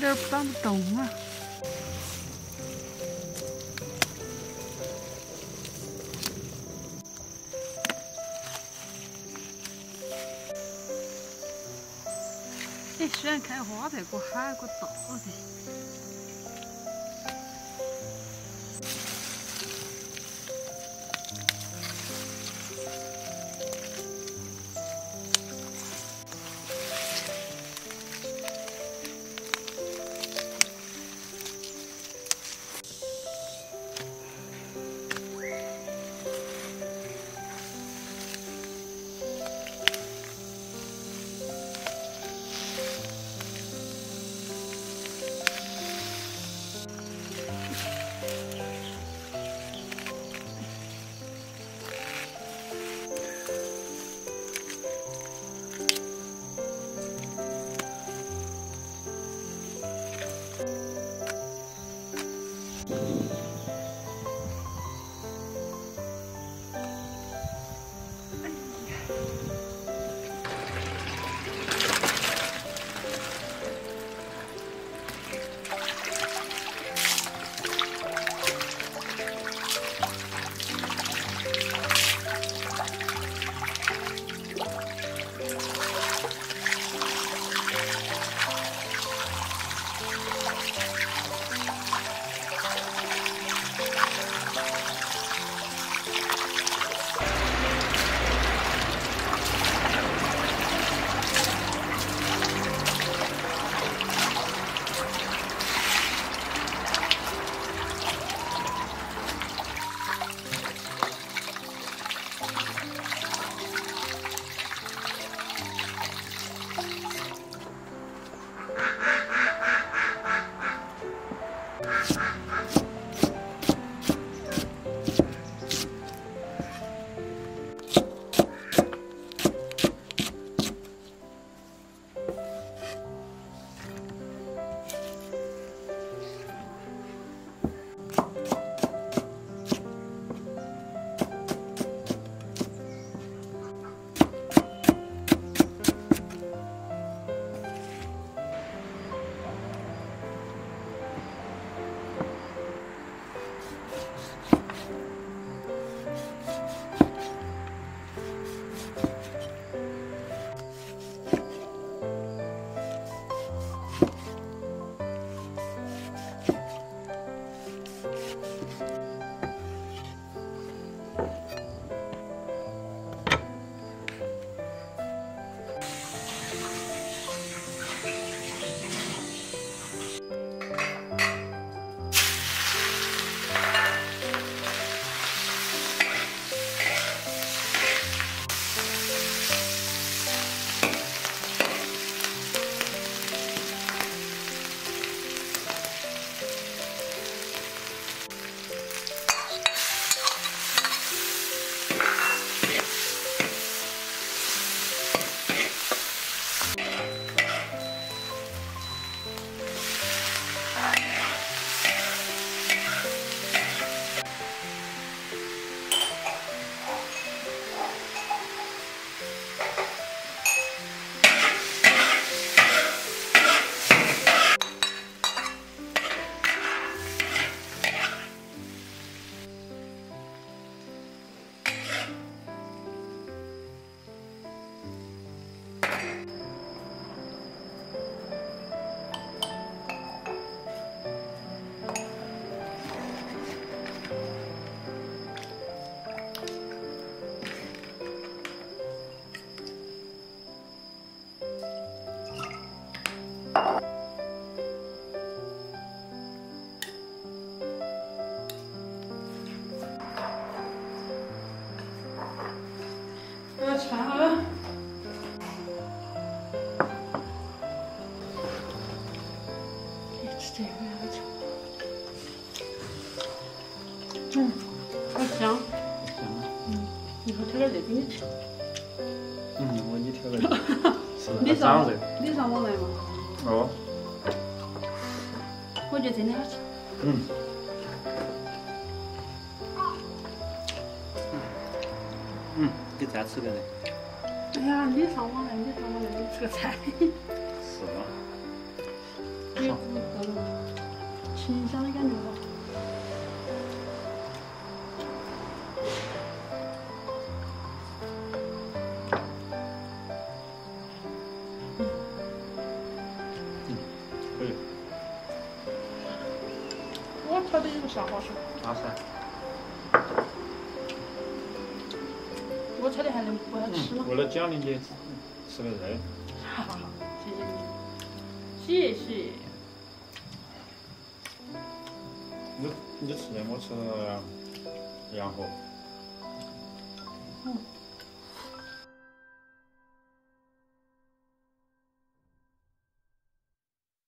点不长得动啊。哎，虽然开花这个还个大的。 吃饭了。吃这个呀，好香。以后挑点这给你吃。 我你挑个这。 你让我来嘛？ 哦。 我觉得真的好吃。 你再吃个呢？ 哎呀，你上我来，你吃个菜。 是吗？ 有那种清香的感觉吧。 可以。 我炒的有个啥好吃？ 哪噻？ 我炒的还能不好吃吗？ 为了奖励你吃的肉。 哈哈哈，谢谢你，谢谢。 你吃的，我吃羊河。 嗯。